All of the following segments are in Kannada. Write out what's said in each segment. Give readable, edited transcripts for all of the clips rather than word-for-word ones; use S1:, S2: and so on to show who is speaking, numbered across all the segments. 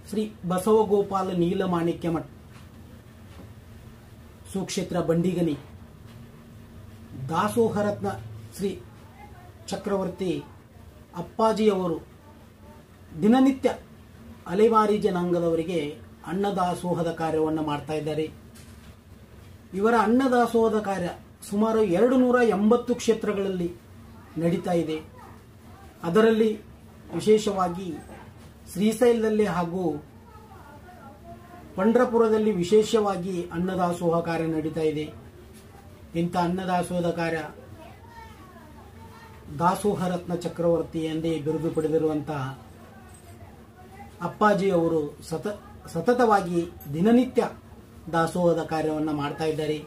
S1: ಶ್ರೀ ಬಸವಗೋಪಾಲ ನೀಲಮಾಣಿಕ್ಯ ಮಠ ಸುಕ್ಷೇತ್ರ ಬಂಡಿಗನಿ ದಾಸೋಹರತ್ನ ಶ್ರೀ ಚಕ್ರವರ್ತಿ ಅಪ್ಪಾಜಿಯವರು ದಿನನಿತ್ಯ ಅಲೆಮಾರಿ ಜನಾಂಗದವರಿಗೆ ಅನ್ನದಾಸೋಹದ ಕಾರ್ಯವನ್ನು ಮಾಡ್ತಾ ಇದ್ದಾರೆ. ಇವರ ಅನ್ನದಾಸೋಹದ ಕಾರ್ಯ ಸುಮಾರು 280 ಕ್ಷೇತ್ರಗಳಲ್ಲಿ ನಡೀತಾ ಇದೆ. ಅದರಲ್ಲಿ ವಿಶೇಷವಾಗಿ ಶ್ರೀಶೈಲದಲ್ಲಿ ಹಾಗೂ ಪಂಢರಪುರದಲ್ಲಿ ವಿಶೇಷವಾಗಿ ಅನ್ನದಾಸೋಹ ಕಾರ್ಯ ನಡೀತಾ ಇದೆ. ಇಂಥ ಅನ್ನದಾಸೋಹದ ಕಾರ್ಯ ದಾಸೋಹರತ್ನ ಚಕ್ರವರ್ತಿ ಎಂದೇ ಬಿರುದು ಪಡೆದಿರುವಂತಹ ಅಪ್ಪಾಜಿ ಅವರು ಸತತವಾಗಿ ದಿನನಿತ್ಯ ದಾಸೋಹದ ಕಾರ್ಯವನ್ನು ಮಾಡ್ತಾ ಇದ್ದಾರೆ.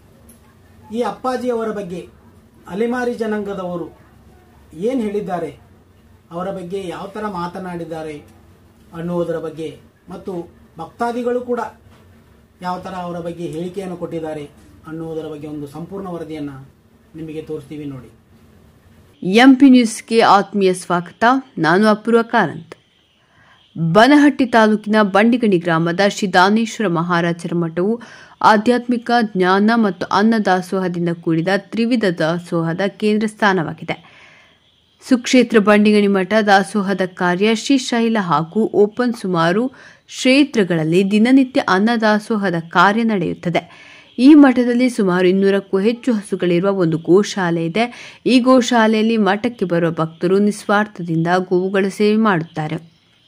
S1: ಈ ಅಪ್ಪಾಜಿ ಅವರ ಬಗ್ಗೆ ಅಲೆಮಾರಿ ಜನಾಂಗದವರು ಏನು ಹೇಳಿದ್ದಾರೆ, ಅವರ ಬಗ್ಗೆ ಯಾವ ಥರ ಮಾತನಾಡಿದ್ದಾರೆ ಅನ್ನುವುದರ ಬಗ್ಗೆ ಮತ್ತು ಭಕ್ತಾದಿಗಳು ಕೂಡ ಯಾವ ಥರ ಅವರ ಬಗ್ಗೆ ಹೇಳಿಕೆಯನ್ನು ಕೊಟ್ಟಿದ್ದಾರೆ ಅನ್ನುವುದರ ಬಗ್ಗೆ ಒಂದು ಸಂಪೂರ್ಣ ವರದಿಯನ್ನು ನಿಮಗೆ ತೋರಿಸ್ತೀವಿ ನೋಡಿ.
S2: ಎಂಪಿ ನ್ಯೂಸ್ಗೆ ಆತ್ಮೀಯ ಸ್ವಾಗತ. ನಾನು ಅಪೂರ್ವ ಕಾರಂತ್. ಬನಹಟ್ಟಿ ತಾಲೂಕಿನ ಬಂಡಿಗಣಿ ಗ್ರಾಮದ ಶ್ರೀ ದಾನೇಶ್ವರ ಮಹಾರಾಜರ ಮಠವು ಆಧ್ಯಾತ್ಮಿಕ ಜ್ಞಾನ ಮತ್ತು ಅನ್ನದಾಸೋಹದಿಂದ ಕೂಡಿದ ತ್ರಿವಿಧ ದಾಸೋಹದ ಕೇಂದ್ರ ಸ್ಥಾನವಾಗಿದೆ. ಸುಕ್ಷೇತ್ರ ಬಂಡಿಗಣಿ ಮಠ ದಾಸೋಹದ ಕಾರ್ಯ ಶ್ರೀಶೈಲ ಹಾಗೂ ಓಪನ್ ಸುಮಾರು ಕ್ಷೇತ್ರಗಳಲ್ಲಿ ದಿನನಿತ್ಯ ಅನ್ನದಾಸೋಹದ ಕಾರ್ಯ ನಡೆಯುತ್ತದೆ. ಈ ಮಠದಲ್ಲಿ ಸುಮಾರು 200ಕ್ಕೂ ಹೆಚ್ಚು ಹಸುಗಳಿರುವ ಒಂದು ಗೋಶಾಲೆ ಇದೆ. ಈ ಗೋಶಾಲೆಯಲ್ಲಿ ಮಠಕ್ಕೆ ಬರುವ ಭಕ್ತರು ನಿಸ್ವಾರ್ಥದಿಂದ ಗೋವುಗಳ ಸೇವೆ ಮಾಡುತ್ತಾರೆ.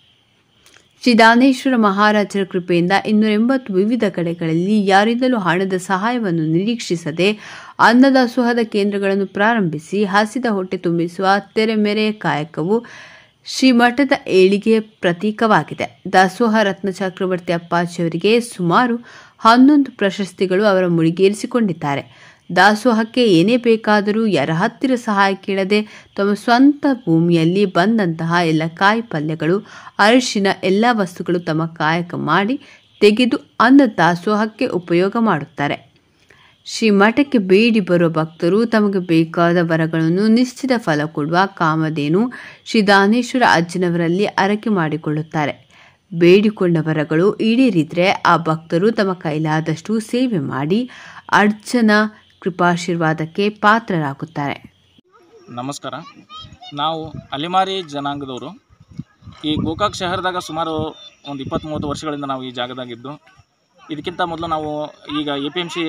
S2: ಶ್ರೀ ದಾನೇಶ್ವರ ಮಹಾರಾಜರ ಕೃಪೆಯಿಂದ 280 ವಿವಿಧ ಕಡೆಗಳಲ್ಲಿ ಯಾರಿಂದಲೂ ಹಣದ ಸಹಾಯವನ್ನು ನಿರೀಕ್ಷಿಸದೆ ಅನ್ನದಾಸೋಹದ ಕೇಂದ್ರಗಳನ್ನು ಪ್ರಾರಂಭಿಸಿ ಹಸಿದ ಹೊಟ್ಟೆ ತುಂಬಿಸುವ ತೆರೆಮೆರೆಯ ಕಾಯಕವು ಶ್ರೀಮಠದ ಏಳಿಗೆಯ ಪ್ರತೀಕವಾಗಿದೆ. ದಾಸೋಹ ರತ್ನ ಚಕ್ರವರ್ತಿ ಅಪ್ಪಾಜಿಯವರಿಗೆ ಸುಮಾರು 11 ಪ್ರಶಸ್ತಿಗಳು ಅವರ ಮುಡಿಗೇರಿಸಿಕೊಂಡಿದ್ದಾರೆ. ದಾಸೋಹಕ್ಕೆ ಏನೇ ಬೇಕಾದರೂ ಯಾರ ಹತ್ತಿರ ಸಹಾಯ ಕೇಳದೆ ತಮ್ಮ ಸ್ವಂತ ಭೂಮಿಯಲ್ಲಿ ಬಂದಂತಹ ಎಲ್ಲ ಕಾಯಿ ಪಲ್ಯಗಳು, ಅರಿಶಿನ ಎಲ್ಲ ವಸ್ತುಗಳು ತಮ್ಮ ಕಾಯಕ ಮಾಡಿ ತೆಗೆದು ಅನ್ನ ದಾಸೋಹಕ್ಕೆ ಉಪಯೋಗ ಮಾಡುತ್ತಾರೆ. ಶ್ರೀ ಮಠಕ್ಕೆ ಬೇಡಿ ಬರುವ ಭಕ್ತರು ತಮಗೆ ಬೇಕಾದ ವರಗಳನ್ನು ನಿಶ್ಚಿತ ಫಲ ಕೊಡುವ ಕಾಮಧೇನು ಶ್ರೀ ದಾನೇಶ್ವರ ಅಜ್ಜನವರಲ್ಲಿ ಹರಕೆ ಮಾಡಿಕೊಳ್ಳುತ್ತಾರೆ. ಬೇಡಿಕೊಂಡ ವರಗಳು ಈಡೇರಿದ್ರೆ ಆ ಭಕ್ತರು ತಮ್ಮ ಕೈಲಾದಷ್ಟು ಸೇವೆ ಮಾಡಿ ಅರ್ಜನ ಕೃಪಾಶೀರ್ವಾದಕ್ಕೆ ಪಾತ್ರರಾಗುತ್ತಾರೆ.
S3: ನಮಸ್ಕಾರ. ನಾವು ಅಲೆಮಾರಿ ಜನಾಂಗದವರು. ಈ ಗೋಕಾಕ್ ಶಹರದಾಗ ಸುಮಾರು ಒಂದು 20-30 ವರ್ಷಗಳಿಂದ ನಾವು ಈ ಜಾಗದಾಗಿದ್ದು. ಇದಕ್ಕಿಂತ ಮೊದಲು ನಾವು ಈಗ APMC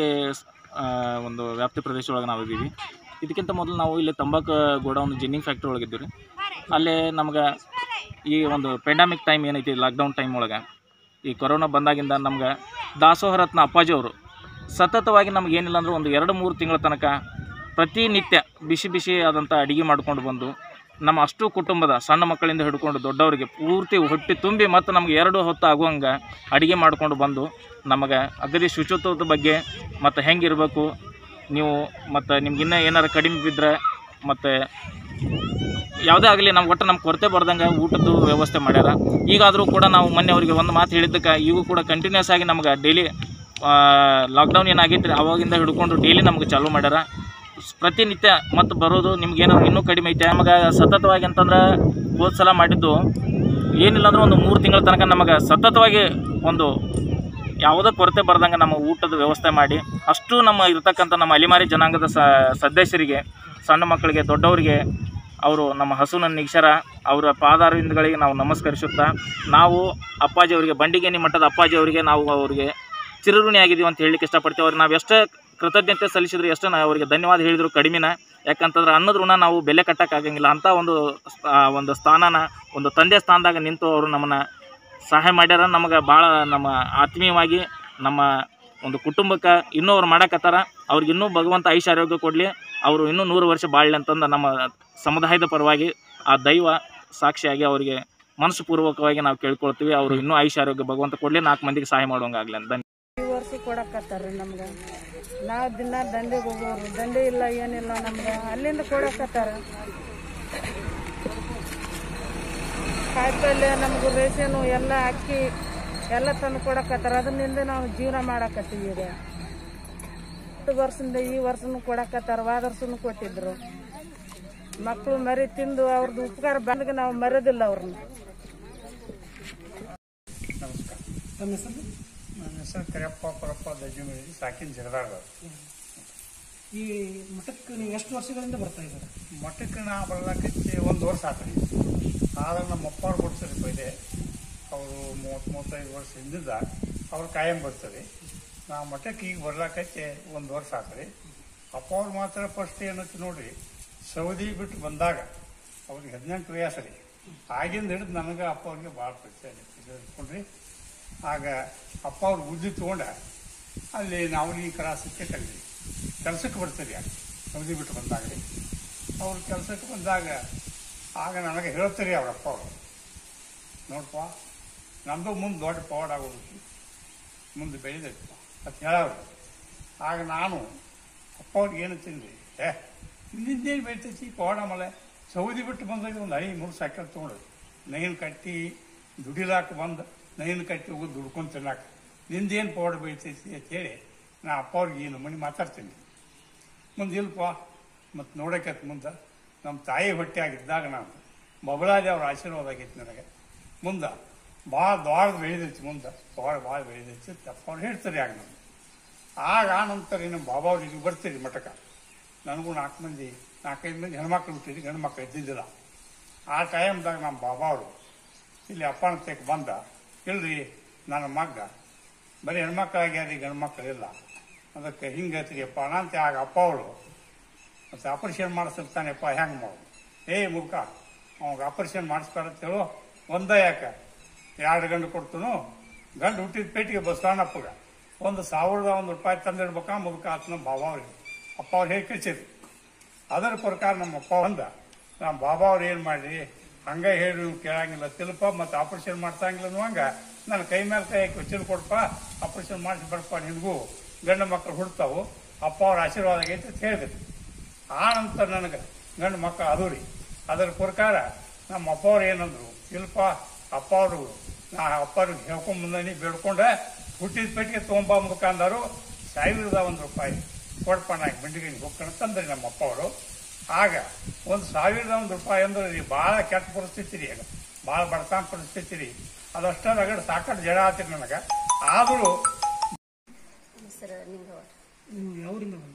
S3: ಒಂದು ವ್ಯಾಪ್ತಿ ಪ್ರದೇಶ ಒಳಗೆ ನಾವು ಇದ್ದೀವಿ. ಇದಕ್ಕಿಂತ ಮೊದಲು ನಾವು ಇಲ್ಲಿ ತಂಬಾಕು ಗೋಡೌನ್ ಜಿನ್ನಿಂಗ್ ಫ್ಯಾಕ್ಟ್ರಿ ಒಳಗಿದ್ದೀವಿ ರೀ. ಅಲ್ಲೇ ನಮ್ಗೆ ಈ ಒಂದು ಪೆಂಡಮಿಕ್ ಟೈಮ್ ಏನೈತಿ, ಲಾಕ್ಡೌನ್ ಟೈಮ್ ಒಳಗೆ ಈ ಕೊರೋನಾ ಬಂದಾಗಿಂದ ನಮ್ಗೆ ದಾಸೋಹರತ್ನ ಅಪ್ಪಾಜಿ ಅವರು ಸತತವಾಗಿ ನಮ್ಗೆ ಏನಿಲ್ಲ ಅಂದ್ರೆ ಒಂದು 2-3 ತಿಂಗಳ ತನಕ ಪ್ರತಿನಿತ್ಯ ಬಿಸಿ ಬಿಸಿ ಆದಂಥ ಅಡುಗೆ ಮಾಡ್ಕೊಂಡು ಬಂದು ನಮ್ಮ ಅಷ್ಟು ಕುಟುಂಬದ ಸಣ್ಣ ಮಕ್ಕಳಿಂದ ಹಿಡ್ಕೊಂಡು ದೊಡ್ಡವರಿಗೆ ಪೂರ್ತಿ ಹೊಟ್ಟೆ ತುಂಬಿ ಮತ್ತು ನಮ್ಗೆ 2 ಹೊತ್ತು ಆಗುವಂಗೆ ಅಡುಗೆ ಮಾಡ್ಕೊಂಡು ಬಂದು ನಮಗೆ ಅಗದಿ ಶುಚಿತ್ವದ ಬಗ್ಗೆ ಮತ್ತು ಹೆಂಗಿರಬೇಕು ನೀವು ಮತ್ತು ನಿಮ್ಗಿನ್ನೂ ಏನಾರು ಕಡಿಮೆ ಬಿದ್ದರೆ ಮತ್ತು ಯಾವುದೇ ಆಗಲಿ ನಮ್ಮ ಒಟ್ಟು ನಮ್ಮ ಕೊರತೆ ಬರ್ದಂಗೆ ಊಟದ್ದು ವ್ಯವಸ್ಥೆ ಮಾಡ್ಯಾರ. ಈಗಾದರೂ ಕೂಡ ನಾವು ಮೊನ್ನೆ ಅವರಿಗೆ ಒಂದು ಮಾತು ಹೇಳಿದ್ದಕ್ಕೆ ಈಗೂ ಕೂಡ ಕಂಟಿನ್ಯೂಸ್ ಆಗಿ ನಮ್ಗೆ ಡೈಲಿ ಲಾಕ್ಡೌನ್ ಏನಾಗೈತೆ ಅವಾಗಿಂದ ಹಿಡ್ಕೊಂಡು ಡೈಲಿ ನಮ್ಗೆ ಚಾಲೂ ಮಾಡ್ಯಾರ. ಪ್ರತಿನಿತ್ಯ ಮತ್ತು ಬರೋದು ನಿಮ್ಗೇನೋ ಇನ್ನೂ ಕಡಿಮೆ ಐತೆ. ನಮಗೆ ಸತತವಾಗಿ ಅಂತಂದ್ರೆ ಹೋದ ಸಲ ಮಾಡಿದ್ದು ಏನಿಲ್ಲ ಅಂದ್ರೆ ಒಂದು 3 ತಿಂಗಳ ತನಕ ನಮಗೆ ಸತತವಾಗಿ ಒಂದು ಯಾವುದೇ ಕೊರತೆ ಬರ್ದಂಗೆ ನಮ್ಮ ಊಟದ ವ್ಯವಸ್ಥೆ ಮಾಡಿ ಅಷ್ಟು ನಮ್ಮ ಇರತಕ್ಕಂಥ ನಮ್ಮ ಅಲೆಮಾರಿ ಜನಾಂಗದ ಸದಸ್ಯರಿಗೆ, ಸಣ್ಣ ಮಕ್ಕಳಿಗೆ, ದೊಡ್ಡವರಿಗೆ ಅವರು ನಮ್ಮ ಹಸುನ ನಿಗ್ಸರ ಅವರ ಪಾದಾರವಿಂದಗಳಿಗೆ ನಾವು ನಮಸ್ಕರಿಸುತ್ತಾ ನಾವು ಅಪ್ಪಾಜಿಯವರಿಗೆ, ಬಂಡಿಗೇನಿ ಮಠದ ಅಪ್ಪಾಜಿಯವರಿಗೆ ನಾವು ಅವರಿಗೆ ಚಿರಋಣಿ ಆಗಿದ್ದೀವಿ ಅಂತ ಹೇಳಲಿಕ್ಕೆ ಇಷ್ಟಪಡ್ತೀವಿ. ಅವ್ರಿಗೆ ನಾವು ಎಷ್ಟೇ ಕೃತಜ್ಞತೆ ಸಲ್ಲಿಸಿದ್ರು, ಎಷ್ಟೇ ನಾವು ಅವರಿಗೆ ಧನ್ಯವಾದ ಹೇಳಿದ್ರು ಕಡಿಮೆನ. ಯಾಕಂತಂದ್ರೆ ಅನ್ನದ ಋಣ ನಾವು ಬೆಲೆ ಕಟ್ಟೋಕ್ಕಾಗಂಗಿಲ್ಲ. ಅಂಥ ಒಂದು ಸ್ಥಾನನ ಒಂದು ತಂದೆ ಸ್ಥಾನದಾಗ ನಿಂತು ಅವರು ನಮ್ಮನ್ನು ಸಹಾಯ ಮಾಡ್ಯಾರ. ನಮಗೆ ಭಾಳ ನಮ್ಮ ಆತ್ಮೀಯವಾಗಿ ನಮ್ಮ ಒಂದು ಕುಟುಂಬಕ್ಕೆ ಇನ್ನೂ ಅವ್ರು ಮಾಡಕತ್ತಾರ. ಅವ್ರಿಗೆ ಇನ್ನೂ ಭಗವಂತ ಆಯುಷ್ಯ ಆರೋಗ್ಯ ಕೊಡಲಿ, ಅವರು ಇನ್ನೂ 100 ವರ್ಷ ಬಾಳಲಿ ಅಂತಂದು ನಮ್ಮ ಸಮುದಾಯದ ಪರವಾಗಿ ಆ ದೈವ ಸಾಕ್ಷಿಯಾಗಿ ಅವರಿಗೆ ಮನಸ್ಸುಪೂರ್ವಕವಾಗಿ ನಾವು ಕೇಳ್ಕೊಳ್ತೀವಿ. ಅವರು ಇನ್ನೂ ಆಯುಷ್ಯ ಆರೋಗ್ಯ ಭಗವಂತ ಕೊಡಲಿ, 4 ಮಂದಿಗೆ ಸಹಾಯ ಮಾಡುವಂಗಾಗಲಿ ಅಂತ.
S4: ಈ ವರ್ಷ ಕೊಡಕತ್ತಾರ ನಮ್ಗೆ. ನಾವು ದಿನ ದಂಡೆಗೆ ಹೋಗೋರು, ದಂಡೆ ಇಲ್ಲ ಏನಿಲ್ಲ ನಮ್ಗೆ, ಅಲ್ಲಿಂದ ಕೊಡಕತ್ತಾರ. ಕಾಯಿಪಲ್ಯ ನಮ್ಗೆ ರೇಷನು ಎಲ್ಲ ಅಕ್ಕಿ ಎಲ್ಲ ತಂದು ಕೊಡಕತ್ತಾರ. ಅದರಿಂದ ನಾವು ಜೀವನ ಮಾಡಕತ್ತೀವಿ. ಈಗ 10 ವರ್ಷದಿಂದ ಈ ವರ್ಷನೂ ಕೊಡಕತ್ತಾರ. ಹೋದ ವರ್ಷನೂ ಕೊಟ್ಟಿದ್ರು. ಮಕ್ಕಳು ಮರಿ ತಿಂದು ಅವ್ರದ್ದು ಉಪಕಾರ ಬಂದಾಗ ನಾವು ಮರೆಯೋದಿಲ್ಲ ಅವ್ರನ್ನ.
S1: ತಮ್ಮ ಹೆಸರು?
S5: ನನ್ನ ಹೆಸರು ಕರಿಯಪ್ಪ ಪರಪ್ಪ ದಜ್ಜಿಮಳಿ ಸಾಕಿನ ಜಗದಾಗ.
S1: ಈ ಮಠಕ್ಕೆ ನೀವು ಎಷ್ಟು ವರ್ಷಗಳಿಂದ ಬರ್ತಾ ಇದ್ದಾರೆ?
S5: ಮಠಕ್ಕೆ ನಾ ಬರ್ಲಾಕೈತಿ 1 ವರ್ಷ ಆತ್ರಿ. ಆದ್ರೆ ನಮ್ಮ ಅಪ್ಪಾರು ಕೊಡ್ತಾರೆ ಪೈಲೆ, ಅವರು 30-35 ವರ್ಷ ಹಿಂದಿದ್ದ ಅವ್ರು ಕಾಯಂ ಬರ್ತದೆ. ನಾ ಮಠಕ್ಕೆ ಈಗ ಬರ್ಲಾಕೈತಿ 1 ವರ್ಷ ಆತ್ರಿ. ಅಪ್ಪ ಅವ್ರು ಮಾತ್ರ ಫಸ್ಟ್ ಏನಂತ ನೋಡ್ರಿ, ಸೌದಿ ಬಿಟ್ಟು ಬಂದಾಗ ಅವ್ರಿಗೆ 18 ವಯಸ್ಸು ರೀ. ಆಗಿಂದ ಹಿಡಿದು ನನಗೆ ಅಪ್ಪ ಅವ್ರಿಗೆ ಭಾಳ ಪರಿಚಯ ಇಟ್ಕೊಂಡ್ರಿ. ಆಗ ಅಪ್ಪ ಅವ್ರು ಬುದ್ಧಿ ತೊಗೊಂಡ ಅಲ್ಲಿ ನಾವು ಈ ಕ್ರಾಸಕ್ಕೆ ಕಲ್ರಿ ಕೆಲಸಕ್ಕೆ ಬರ್ತೀರಿ. ಸೌದಿ ಬಿಟ್ಟು ಬಂದಾಗ ರೀ ಅವ್ರು ಕೆಲಸಕ್ಕೆ ಬಂದಾಗ ಆಗ ನನಗೆ ಹೇಳ್ತಾರೆ ಅವ್ರಪ್ಪ ಅವರು, ನೋಡಪ್ಪ ನಮ್ಮದು ಮುಂದೆ ದೊಡ್ಡ ಪವಾಡ ಆಗೋದು, ಮುಂದೆ ಬೆಳೆದೈತಪ್ಪ ಅಂತ ಹೇಳೋರು. ಆಗ ನಾನು ಅಪ್ಪ ಅವ್ರಿಗೆ ಏನು ತಿಂದ್ರಿ, ಇಲ್ಲಿಂದೇನು ಬೆಳಿತೈತಿ ಪವಾಡ ಮಲೆ. ಸೌದಿ ಬಿಟ್ಟು ಬಂದಾಗ ಒಂದು 5-3 ಸೈಕಲ್ ತೊಗೊಂಡು ನೈನ್ ಕಟ್ಟಿ ದುಡಿಲಾಕ ಬಂದು ನೈನ್ ಕಟ್ಟಿ ಹೋಗೋದು ದುಡ್ಕೊಂಡು ತಿನ್ನಾಕ ನಿಂದೇನು ಪವಾಡ ಬೆಳಿತೈತಿ ಅಂತೇಳಿ ನಾ ಅಪ್ಪ ಅವ್ರಿಗೆ ಏನು ಮನೆ ಮಾತಾಡ್ತೀನಿ. ಮುಂದೆ ಇಲ್ಪ ಮತ್ತು ನೋಡೋಕತ್ ಮುಂದೆ ನಮ್ಮ ತಾಯಿ ಹೊಟ್ಟೆಯಾಗಿದ್ದಾಗ ನಾನು ಬಬಲಾದಿ ಅವ್ರ ಆಶೀರ್ವಾದ ಆಗೈತಿ ನನಗೆ. ಮುಂದೆ ಭಾಳ ದೊಡ್ಡ ಬೆಳೆದೈತಿ, ಮುಂದೆ ಭಾಳ ಬೆಳೆದೈತಿ ಅಪ್ಪ ಅವ್ರು ಹೇಳ್ತಾರೆ. ಆಗ ನಾನು ಆಗ ಆ ನಂತರ ನಮ್ಮ ಬಾಬಾ ಅವ್ರು ಇಲ್ಲಿ ಬರ್ತೀರಿ ಮಠಕ್ಕೆ. ನನಗೂ 4-5 ಮಂದಿ ಹೆಣ್ಮಕ್ಳು ಹುಟ್ಟಿರಿ, ಗಂಡು ಮಕ್ಳು ಇದ್ದಿದ್ದಿಲ್ಲ. ಆ ಟೈಮ್ದಾಗ ನಮ್ಮ ಬಾಬಾ ಅವರು ಇಲ್ಲಿ ಅಪ್ಪನ ತೆಗೆ ಬಂದ, ಇಲ್ರಿ ನನ್ನ ಮಗ್ಗ ಬರೀ ಹೆಣ್ಮಕ್ಳಾಗ್ಯಾರಿ ಗಂಡು ಮಕ್ಕಳಿಲ್ಲ, ಅದಕ್ಕೆ ಹಿಂಗೈತ್ರಿ ಅಪ್ಪ ಅಂತ. ಆಗ ಅಪ್ಪ ಅವಳು ಮತ್ತು ಆಪರೇಷನ್ ಮಾಡಿಸಿರ್ತಾನೆಪ್ಪ, ಹೆಂಗೆ ಮಾಡು ಮುಖ ಅವಾಗ ಆಪರೇಷನ್ ಮಾಡಿಸ್ತಾರಂತೇಳು. ಯಾಕೆ 2 ಗಂಡು ಕೊಡ್ತನು, ಗಂಡು ಹುಟ್ಟಿದ ಪೇಟಿಗೆ ಬಸವಣ್ಣಪ್ಪಗೆ 1,001 ರೂಪಾಯಿ ತಂದಿಡ್ಬೇಕ ಮುದುಕ ಆತ ನಮ್ಮ ಬಾಬಾ ಅವ್ರಿಗೆ. ಅಪ್ಪ ಅವ್ರು ಹೇಗೆ ಕಳಿಸಿರಿ. ಅದರ ಪ್ರಕಾರ ನಮ್ಮ ಅಪ್ಪ ಬಂದ, ನಮ್ಮ ಬಾಬಾ ಅವ್ರು ಏನು ಮಾಡ್ರಿ ಹಂಗೆ ಹೇಳಿ ನೀವು ಕೇಳಂಗಿಲ್ಲ ತಿಳಪ, ಮತ್ತು ಆಪರೇಷನ್ ಮಾಡ್ಸಂಗಿಲ್ಲ ಅನ್ನುವಂಗ ನನ್ನ ಕೈ ಮೇಲೆ ಕೈ ಹಾಕಿ ವಚನ ಕೊಡಪ್ಪ, ಆಪರೇಷನ್ ಮಾಡಿಸಿ ಬರಪ್ಪ, ನಿನಗೂ ಗಂಡು ಮಕ್ಕಳು ಹುಡ್ತಾವು, ಅಪ್ಪ ಅವ್ರ ಆಶೀರ್ವಾದ ಆಗೈತೆ ಅಂತ ಹೇಳಿದ್ರು. ಆ ನಂತರ ನನಗೆ ಗಂಡು ಮಕ್ಕಳು ಅದು ರೀ. ಅದರ ಪ್ರಕಾರ ನಮ್ಮ ಅಪ್ಪ ಅವ್ರು ಏನಂದ್ರು, ಇಲ್ಪ ಅಪ್ಪ ಅವರು ನಾ ಅಪ್ಪವ್ರಿಗೆ ಹೇಳ್ಕೊಂಡ್ ಬಂದೀನಿ, ಬೇಡ್ಕೊಂಡೆ ಹುಟ್ಟಿದ ಪೇಟಿಗೆ ತೊಗೊಂಬ ಮುಖ ಅಂದರು. 1,001 ರೂಪಾಯಿ ಕೊಡಪ್ಪ ನಾ ಬಂಡಿಗೆ ಹೋಗ್ಕೊಂಡು ತಂದ್ರಿ ನಮ್ಮ ಅಪ್ಪ ಅವರು. ಆಗ 1,001 ರೂಪಾಯಿ ಅಂದ್ರೆ ಭಾಳ ಕೆಟ್ಟ ಪರಿಸ್ಥಿತಿ ರೀ, ಆಗ ಭಾಳ ಬಡತನ ಪರಿಸ್ಥಿತಿ ರೀ. ಅದಷ್ಟೇ ರಗಡ್ ಸಾಕಷ್ಟು ಜಡ ಆತಿರಿ ನನಗೆ. ಆದರೂ
S1: ನೀವು ಯಾವೂರಿಂದ ಬಂದ್ರಿ?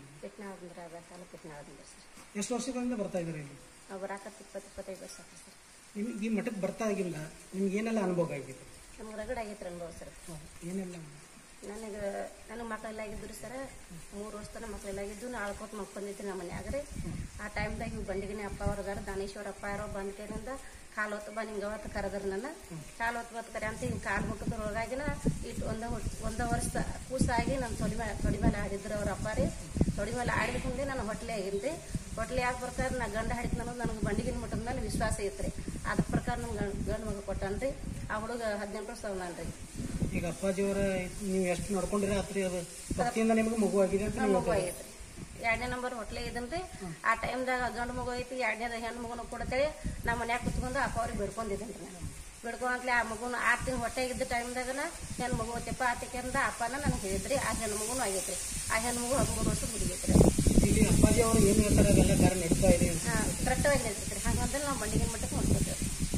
S1: ಎಷ್ಟು ವರ್ಷಗಳಿಂದ ಬರ್ತಾ ಇದ್ದೀರಿ ಇಲ್ಲಿ?
S6: ನಾವು ಬರಾಕತ್ತು 20-25 ವರ್ಷ ಆಯ್ತು ಸರ್.
S1: ನಿಮ್ಗೆ ಈ ಮಠಕ್ಕೆ ಬರ್ತಾ ಆಗಿಲ್ಲ, ನಿಮ್ಗೆ ಏನೆಲ್ಲ ಅನುಭವ ಆಗಿದೆ?
S6: ನಮ್ಗೆ ರಗಡ್ ಆಗೈತ್ರಿ ಅನುಭವ ಸರ್.
S1: ಏನೆಲ್ಲ?
S6: ನನಗೆ ಮಕ್ಕಳೆಲ್ಲ ಆಗಿದ್ರು ಸರ್. 3 ವರ್ಷ ತನಕ ಮಕ್ಕಳೆಲ್ಲ ಆಗಿದ್ದು ಆಳ್ಕೊತ ಮಕ್ಕೊಂದಿತ್ತು ನಮ್ಮ ಮನ್ಯಾಗ ರೀ. ಆ ಟೈಮ್ದಾಗ ಇವು ಬಂಡಿಗಿನಿ ಅಪ್ಪ ಅವ್ರದಾರ, ದಾನೇಶ್ವರ ಅಪ್ಪ ಯಾರೋ ಬಂದ್ಕೇನಿಂದ ಕಾಲು ಹೊತ್ತು ಬಾ ನಿಂಗೆ ಅವತ್ತು ಕರೆದ್ರು ನನ್ನ. ಕಾಲು ಹೊತ್ತು ಕರೆ ಅಂತ ಹಿಂಗೆ ಕಾಲು ಮುಟ್ಟದ್ರೊಳಗಾಗಿನ ಇಟ್ಟು ಒಂದು ವರ್ಷ ಕೂಸಾಗಿ ನನ್ನ ತೊಡಿ ಮೇಲೆ ಆಡಿದ್ರು ಅವ್ರ ಅಪ್ಪ ರೀ. ತೊಡಿ ಮೇಲೆ ಆಡಿದ್ಕೊಂಡೆ ನಾನು ಹೊಟ್ಲೆ ಆಗಿನ್ರಿ. ಹೊಟ್ಲೆ ಆದ ಪ್ರಕಾರ ನಾ ಗಂಡ ಹಾಡಿದ್ ನನಗೆ ಬಂಡಿಗಿನ ಮುಟ್ಟದ ಮೇಲೆ ವಿಶ್ವಾಸ ಐತ್ರಿ. ಅದ್ರ ಪ್ರಕಾರ ನಮ್ಗೆ ಗಂಡು ಮಗ ಕೊಟ್ಟನ್ರಿ. ಆ ಹುಡುಗ 18 ವರ್ಷ ಅವನನ್ರಿ.
S1: ಈಗ ಅಪ್ಪಾಜಿಯವರ ನೀವು ಎಷ್ಟು ನೋಡ್ಕೊಂಡಿರ ಆತ್ರಿ, ಅದು ಭಕ್ತಿಯಿಂದ ನಿಮ್ಗೆ ಮಗು ಆಗಿದೆ ಅಂತ?
S6: ಮಗು ಆಗೈತ್ರಿ. 2ನೇ ನಂಬರ್ ಹೊಟ್ಲೆ ಇದನ್ರಿ. ಆ ಟೈಮ್ದಾಗ ಗಂಡು ಮಗು ಐತಿ, 2ನೇದ ಹೆಣ್ಣು ಮಗುನ ಕೊಡ್ತೇಳಿ ನಮ್ಮ ಮನ್ಯಾಗ ಕುತ್ಕೊಂಡು ಅಪ್ಪ ಅವ್ರಿಗೆ ಬಿಡ್ಕೊಂಡಿದ್ದೇನ್ರಿ. ನಾನು ಬಿಡ್ಕೊಂಡ್ಲೆ ಆ ಮಗುನ 6 ತಿಂಗಳು ಹೊಟ್ಟೆ ಇದ್ದ ಟೈಮ್ದಾಗನ ಹೆಣ್ಣು ಮಗು ತೆಪ್ಪ ಆತಿಕೆಂದ ಅಪ್ಪನ ನನಗೆ ಹೇಳಿದ್ರಿ. ಆ ಹೆಣ್ಣು ಮಗುನು ಆಗೈತ್ರಿ. ಆ ಹೆಣ್ಣು ಮಗು 13 ವರ್ಷ ಹುಡುಗೈತ್ರಿ.
S1: ಇಲ್ಲಿ ಅಪ್ಪಾಜಿ ಅವರು ಏನು ಹೇಳ್ತಾರೆ ಅದೆಲ್ಲ ಕಾರ್ಯ ನಡೀತಾ ಇದೆ?
S6: ಕರೆಕ್ಟಾಗಿ ನಡೀತೈತ್ರಿ. ಹಾಗಂದ್ರೆ ನಾವು ಬಂಡಿಗಿನ ಮಟ್ಟಕ್ಕೆ ನೋಡ್ಕೊತೇವೆ.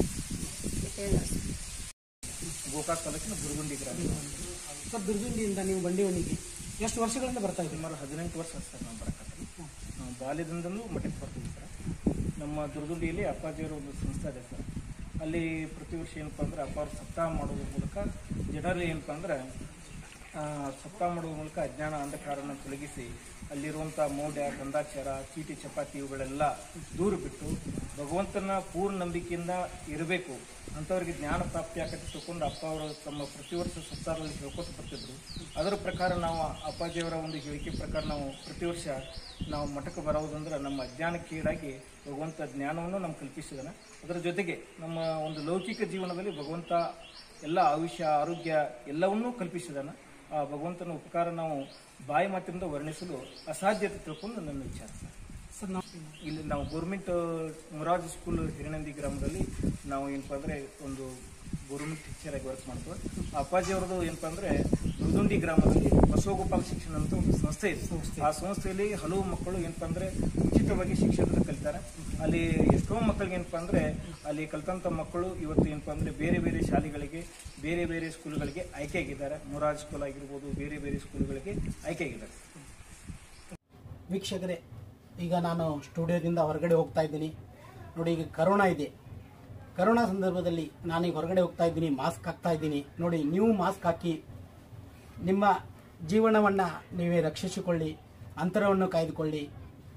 S3: ಗೋಕಾಕ್ ತಾಲೂಕಿನ ದುರ್ಗುಂಡಿ ಗ್ರಾಮ.
S1: ಸರ್, ದುರ್ಗುಂಡಿಯಿಂದ ನೀವು ಬಂಡಿವಣಿಗೆ ಎಷ್ಟು ವರ್ಷಗಳಿಂದ ಬರ್ತಾ ಇದ್ದೀವಿ?
S3: ಸುಮಾರು 18 ವರ್ಷ ಸರ್ ನಾವು ಬರಕತ್ತೀವಿ. ನಾವು ಬಾಲ್ಯದಿಂದಲೂ ಮಠಕ್ಕೆ ಬರ್ತೀವಿ ಸರ್. ನಮ್ಮ ದುರ್ಗುಂಡಿಯಲ್ಲಿ ಅಪ್ಪಾಜಿಯವರ ಒಂದು ಸಂಸ್ಥೆ ಇದೆ ಸರ್. ಅಲ್ಲಿ ಪ್ರತಿ ವರ್ಷ ಏನಪ್ಪ ಅಂದ್ರೆ ಅಪ್ಪ ಅವ್ರು ಸಪ್ತಾಹ ಮಾಡೋದ್ರ ಮೂಲಕ ಜನರಲ್ಲಿ ಏನಪ್ಪ ಅಂದ್ರೆ ಸಪ್ತಾಹ ಮಾಡುವ ಮೂಲಕ ಅಜ್ಞಾನ ಅಂಧಕಾರನ ತೊಲಗಿಸಿ ಅಲ್ಲಿರುವಂಥ ಮೌಢ್ಯ, ಗಂಧಾಚಾರ, ಚೀಟಿ ಚಪಾತಿ ಇವುಗಳೆಲ್ಲ ದೂರ ಬಿಟ್ಟು ಭಗವಂತನ ಪೂರ್ಣ ನಂಬಿಕೆಯಿಂದ ಇರಬೇಕು, ಅಂಥವ್ರಿಗೆ ಜ್ಞಾನ ಪ್ರಾಪ್ತಿ ಆಕತಿ ತಿಳ್ಕೊಂಡು ಅಪ್ಪ ಅವರು ತಮ್ಮ ಪ್ರತಿ ವರ್ಷ ಸಪ್ತಾಹದಲ್ಲಿ ಹೇಳ್ಕೊತ ಬರ್ತಿದ್ರು. ಅದರ ಪ್ರಕಾರ ನಾವು ಅಪ್ಪಾಜಿಯವರ ಒಂದು ಹೇಳಿಕೆ ಪ್ರಕಾರ ನಾವು ಪ್ರತಿ ವರ್ಷ ನಾವು ಮಠಕ್ಕೆ ಬರೋದಂದ್ರೆ ನಮ್ಮ ಅಜ್ಞಾನಕ್ಕೀಡಾಗಿ ಭಗವಂತ ಜ್ಞಾನವನ್ನು ನಮ್ಗೆ ಕಲ್ಪಿಸಿದಾನೆ. ಅದರ ಜೊತೆಗೆ ನಮ್ಮ ಒಂದು ಲೌಕಿಕ ಜೀವನದಲ್ಲಿ ಭಗವಂತ ಎಲ್ಲ ಆಯುಷ್ಯ, ಆರೋಗ್ಯ ಎಲ್ಲವನ್ನೂ ಕಲ್ಪಿಸಿದಾನೆ. ಆ ಭಗವಂತನ ಉಪಕಾರ ನಾವು ಬಾಯಿ ಮಾತಿನಿಂದ ವರ್ಣಿಸಲು ಅಸಾಧ್ಯತೆ ತಿಳ್ಕೊಂಡು ನನ್ನ ವಿಚಾರ ಸರ್. ಇಲ್ಲಿ ನಾವು ಗೌರ್ಮೆಂಟ್ ಮೊರಾರ್ಜಿ ಸ್ಕೂಲ್ ಹಿರಣಂದಿ ಗ್ರಾಮದಲ್ಲಿ ನಾವು ಏನಪ್ಪ ಅಂದರೆ ಒಂದು
S7: ಗೌರ್ಮೆಂಟ್ ಟೀಚರ್ ಆಗಿ ವರ್ಕ್ ಮಾಡ್ತಾರೆ. ಅಪ್ಪಾಜಿ ಅವ್ರದ್ದು ಏನಪ್ಪ ಅಂದರೆ ದುಂದುಂಡಿ ಗ್ರಾಮದಲ್ಲಿ ಬಸವಗೋಪಾಲ ಶಿಕ್ಷಣ ಅಂತ ಒಂದು ಸಂಸ್ಥೆ ಇದೆ. ಆ ಸಂಸ್ಥೆಯಲ್ಲಿ ಹಲವು ಮಕ್ಕಳು ಏನಪ್ಪ ಅಂದರೆ ಉಚಿತವಾಗಿ ಶಿಕ್ಷಣದ ಕಲಿತಾರೆ. ಅಲ್ಲಿ ಎಷ್ಟೋ ಮಕ್ಕಳಿಗೆ ಏನಪ್ಪ ಅಂದರೆ ಅಲ್ಲಿ ಕಲಿತಂಥ ಮಕ್ಕಳು ಇವತ್ತು ಏನಪ್ಪ ಅಂದರೆ ಬೇರೆ ಬೇರೆ ಶಾಲೆಗಳಿಗೆ, ಬೇರೆ ಬೇರೆ ಸ್ಕೂಲ್ಗಳಿಗೆ ಆಯ್ಕೆಯಾಗಿದ್ದಾರೆ. ಮೊರಾರ್ಜಿ ಸ್ಕೂಲ್ ಆಗಿರ್ಬೋದು, ಬೇರೆ ಬೇರೆ ಸ್ಕೂಲ್ಗಳಿಗೆ ಆಯ್ಕೆಯಾಗಿದ್ದಾರೆ.
S1: ವೀಕ್ಷಕರೇ, ಈಗ ನಾನು ಸ್ಟುಡಿಯೋದಿಂದ ಹೊರಗಡೆ ಹೋಗ್ತಾ ಇದ್ದೀನಿ. ನೋಡಿ, ಈಗ ಕರೋನಾ ಇದೆ. ಕರೋನಾ ಸಂದರ್ಭದಲ್ಲಿ ನಾನೀಗ ಹೊರಗಡೆ ಹೋಗ್ತಾ ಇದ್ದೀನಿ, ಮಾಸ್ಕ್ ಹಾಕ್ತಾ ಇದ್ದೀನಿ. ನೋಡಿ, ನೀವು ಮಾಸ್ಕ್ ಹಾಕಿ ನಿಮ್ಮ ಜೀವನವನ್ನು ನೀವೇ ರಕ್ಷಿಸಿಕೊಳ್ಳಿ, ಅಂತರವನ್ನು ಕಾಯ್ದುಕೊಳ್ಳಿ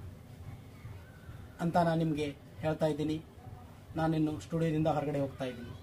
S1: ಅಂತ ನಾನು ನಿಮಗೆ ಹೇಳ್ತಾ ಇದ್ದೀನಿ. ನಾನಿನ್ನು ಸ್ಟುಡಿಯೋದಿಂದ ಹೊರಗಡೆ ಹೋಗ್ತಾ ಇದ್ದೀನಿ.